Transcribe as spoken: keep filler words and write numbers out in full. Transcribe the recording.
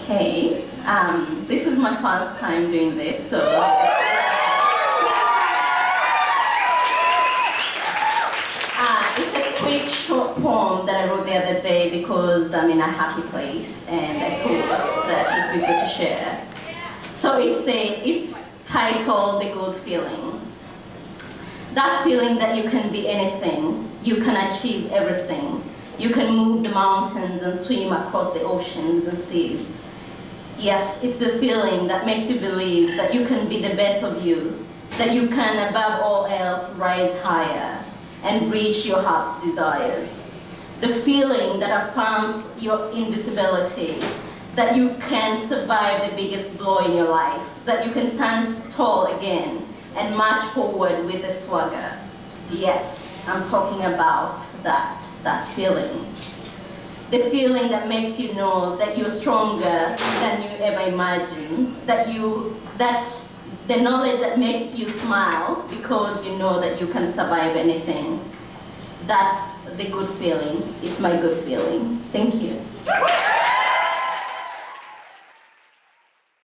Okay, um, this is my first time doing this, so uh, it's a quick short poem that I wrote the other day because I'm in a happy place and I thought that it would be good to share. So it's a, it's titled The Good Feeling. That feeling that you can be anything, you can achieve everything. You can move the mountains and swim across the oceans and seas. Yes, it's the feeling that makes you believe that you can be the best of you, that you can, above all else, rise higher and reach your heart's desires. The feeling that affirms your invisibility, that you can survive the biggest blow in your life, that you can stand tall again and march forward with a swagger. Yes, I'm talking about that, that feeling. The feeling that makes you know that you're stronger than you ever imagined, that you, that the knowledge that makes you smile because you know that you can survive anything. That's the good feeling. It's my good feeling. Thank you.